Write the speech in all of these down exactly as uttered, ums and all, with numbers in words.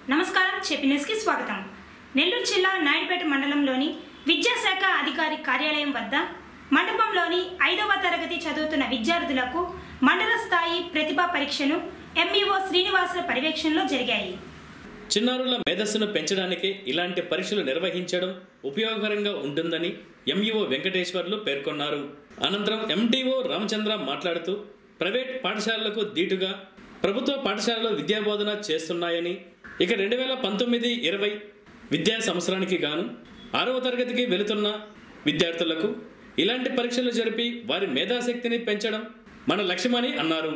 నమస్కారం చెప్పి న్యూస్ కి స్వాగతం. నెల్లూరు జిల్లా నాయుడుపేట మండలంలోని విద్యాశాఖ అధికారి కార్యాలయం వద్ద మండపంలోని ఐదవ తరగతి చదువుతున్న విద్యార్థులకు మండల స్థాయి ప్రతిభా పరీక్షను ఎంఈఓ శ్రీనివాసుల పర్యవేక్షణలో జరిగాయి. చిన్నారుల మేధస్సును పెంచడానికి ఇలాంటి పరీక్షలు నిర్వహించడం ఉపయోగకరంగా ఉంటుందని ఎంఈఓ వెంకటేశ్వర్లు పేర్కొన్నారు. అనంతరం ఎండిఓ రామచంద్ర మాట్లాడుతూ ప్రైవేట్ పాఠశాలలకు దీటుగా ప్రభుత్వ పాఠశాలలో విద్యాబోధన చేస్తున్నాయని, ఇక రెండు వేల పంతొమ్మిది ఇరవై విద్యా సంవత్సరానికి గాను ఆరవ తరగతికి వెళుతున్న విద్యార్థులకు ఇలాంటి పరీక్షలు జరిపి వారి మేధాశక్తిని పెంచడం మన లక్ష్యమని అన్నారు.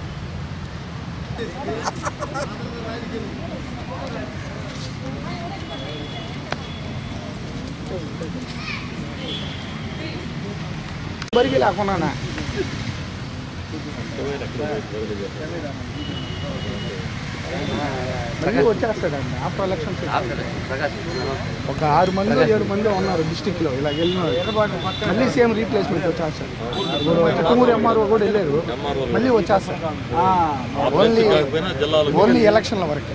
వచ్చేస్తాడండి ఆఫ్టర్ ఎలక్షన్స్ ఒక ఆరు మంది ఏడు మంది ఉన్నారు డిస్టిక్ లో ఇలా వెళ్ళినారు. మళ్ళీ సేమ్ రీప్లేస్మెంట్ వచ్చేస్తారు. తుమ్మూరు ఎంఆర్ఓ కూడా వెళ్ళారు, మళ్ళీ వచ్చేస్తారు. ఓన్లీ ఓన్లీ ఎలక్షన్ల వరకు.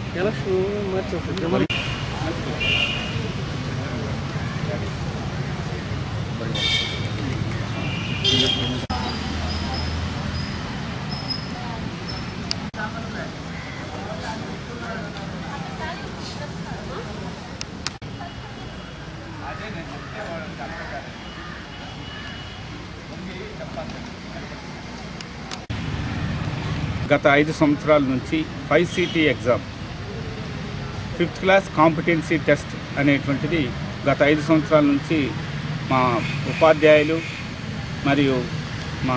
గత ఐదు సంవత్సరాల నుంచి five city exam fifth class competency test అనేటువంటిది గత ఐదు సంవత్సరాల నుంచి మా ఉపాధ్యాయులు మరియు మా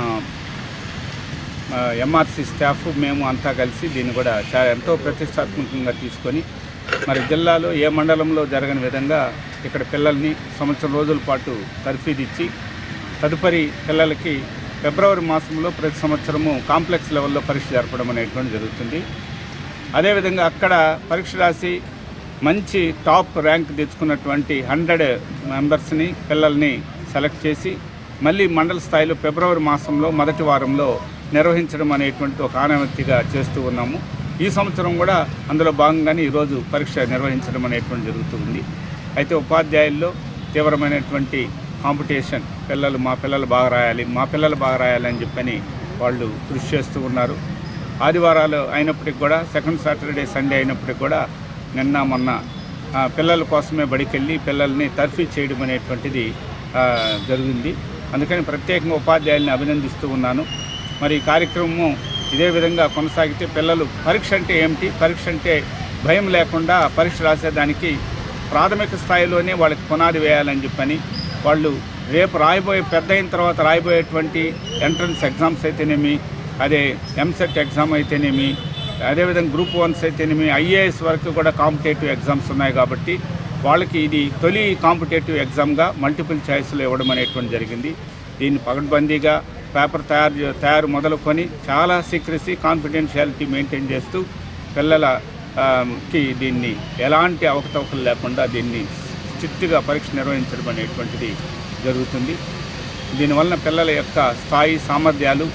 ఎంఆర్సి స్టాఫ్ మేము అంతా కలిసి దీన్ని కూడా చాలా ఎంతో ప్రతిష్టాత్మకంగా తీసుకొని మరి జిల్లాలో ఏ మండలంలో జరగని విధంగా ఇక్కడ పిల్లల్ని సంవత్సరం రోజుల పాటు తర్ఫీదిచ్చి తదుపరి పిల్లలకి ఫిబ్రవరి మాసంలో ప్రతి సంవత్సరము కాంప్లెక్స్ లెవెల్లో పరీక్ష జరపడం అనేటువంటి జరుగుతుంది. అదేవిధంగా అక్కడ పరీక్ష రాసి మంచి టాప్ ర్యాంక్ తెచ్చుకున్నటువంటి హండ్రెడ్ మెంబర్స్ని పిల్లల్ని సెలెక్ట్ చేసి మళ్ళీ మండల స్థాయిలో ఫిబ్రవరి మాసంలో మొదటి వారంలో నిర్వహించడం అనేటువంటి ఒక ఆనవాయితీగా చేస్తూ ఉన్నాము. ఈ సంవత్సరం కూడా అందులో భాగంగానే ఈరోజు పరీక్ష నిర్వహించడం అనేటువంటి జరుగుతుంది. అయితే ఉపాధ్యాయుల్లో తీవ్రమైనటువంటి కాంపిటీషన్, పిల్లలు మా పిల్లలు బాగా రాయాలి మా పిల్లలు బాగా రాయాలి అని చెప్పని వాళ్ళు కృషి చేస్తూ ఉన్నారు. ఆదివారాలు అయినప్పటికి కూడా, సెకండ్ సాటర్డే సండే అయినప్పటికి కూడా నిన్న మొన్న పిల్లల కోసమే బడికెళ్ళి పిల్లల్ని తర్ఫీ చేయడం అనేటువంటిది జరిగింది. అందుకని ప్రత్యేకంగా ఉపాధ్యాయుల్ని అభినందిస్తూ ఉన్నాను. మరి ఈ కార్యక్రమం ఇదే విధంగా కొనసాగితే పిల్లలు పరీక్ష అంటే ఏమిటి, పరీక్ష అంటే భయం లేకుండా పరీక్ష రాసేదానికి ప్రాథమిక స్థాయిలోనే వాళ్ళకి పునాది వేయాలని చెప్పని వాళ్ళు రేపు రాయబోయే పెద్ద అయిన తర్వాత రాయబోయేటువంటి ఎంట్రన్స్ ఎగ్జామ్స్ అయితేనేమి, అదే ఎంసెట్ ఎగ్జామ్ అయితేనేమి, అదేవిధంగా గ్రూప్ వన్స్ అయితేనేమి, ఐఏఎస్ వరకు కూడా కాంపిటేటివ్ ఎగ్జామ్స్ ఉన్నాయి. కాబట్టి వాళ్ళకి ఇది తొలి కాంపిటేటివ్ ఎగ్జామ్గా మల్టిపుల్ ఛాయిస్లు ఇవ్వడం అనేటువంటి జరిగింది. దీన్ని పకడ్బందీగా పేపర్ తయారు తయారు మొదలుకొని చాలా సీక్రెసీ కాన్ఫిడెన్షియాలిటీ మెయింటైన్ చేస్తూ పిల్లలకి దీన్ని ఎలాంటి అవకతవకలు లేకుండా దీన్ని స్ట్రిక్ట్గా పరీక్ష నిర్వహించడం అనేటువంటిది జరుగుతుంది. దీనివలన పిల్లల యొక్క స్థాయి సామర్థ్యాలు,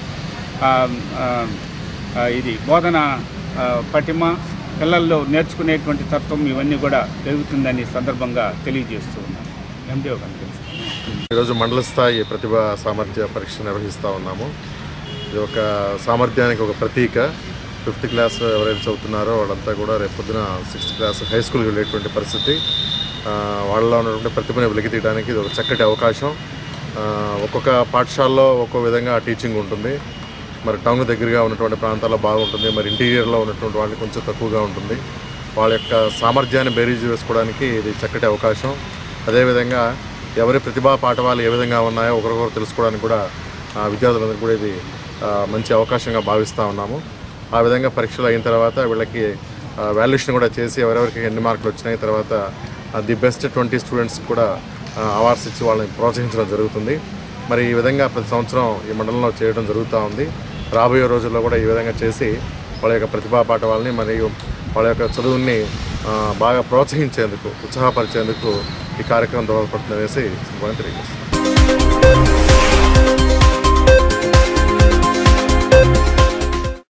ఇది బోధన పటిమ, పిల్లల్లో నేర్చుకునేటువంటి తత్వం ఇవన్నీ కూడా పెరుగుతుందని సందర్భంగా తెలియజేస్తూ ఉన్నాను. ఎండిఓ కనిపిస్తుంది. ఈరోజు మండల స్థాయి ప్రతిభా సామర్థ్య పరీక్ష నిర్వహిస్తూ ఉన్నాము. ఇది ఒక సామర్థ్యానికి ఒక ప్రతీక. ఫిఫ్త్ క్లాస్ ఎవరైతే చదువుతున్నారో వాళ్ళంతా కూడా రేపు పొద్దున సిక్స్త్ క్లాస్ హై స్కూల్కి వెళ్ళేటువంటి పరిస్థితి. వాళ్ళలో ఉన్నటువంటి ప్రతిభను వెలికితీయడానికి ఇది ఒక చక్కటి అవకాశం. ఒక్కొక్క పాఠశాలలో ఒక్కో విధంగా టీచింగ్ ఉంటుంది. మరి టౌన్ దగ్గరగా ఉన్నటువంటి ప్రాంతాల్లో బాగుంటుంది, మరి ఇంటీరియర్లో ఉన్నటువంటి వాళ్ళకి కొంచెం తక్కువగా ఉంటుంది. వాళ్ళ యొక్క సామర్థ్యాన్ని బేరీజు వేసుకోవడానికి ఇది చక్కటి అవకాశం. అదేవిధంగా ఎవరి ప్రతిభా పాఠవాలు ఏ విధంగా ఉన్నాయో ఒకరికొకరు తెలుసుకోవడానికి కూడా విద్యార్థులందరికీ కూడా ఇది మంచి అవకాశంగా భావిస్తూ ఉన్నాము. ఆ విధంగా పరీక్షలు అయిన తర్వాత వీళ్ళకి వాల్యుయేషన్ కూడా చేసి ఎవరెవరికి ఎన్ని మార్కులు వచ్చినాయి, తర్వాత ది బెస్ట్ ట్వంటీ స్టూడెంట్స్ కూడా అవార్డ్స్ ఇచ్చి వాళ్ళని ప్రోత్సహించడం జరుగుతుంది. మరి ఈ విధంగా ప్రతి సంవత్సరం ఈ మండలంలో చేయడం జరుగుతూ ఉంది. రాబోయే రోజుల్లో కూడా ఈ విధంగా చేసి వాళ్ళ యొక్క ప్రతిభా పాఠవాలని మరియు వాళ్ళ యొక్క చదువుని బాగా ప్రోత్సహించేందుకు, ఉత్సాహపరిచేందుకు ఈ కార్యక్రమం దోహదపడుతుందనేసి తెలియజేస్తుంది.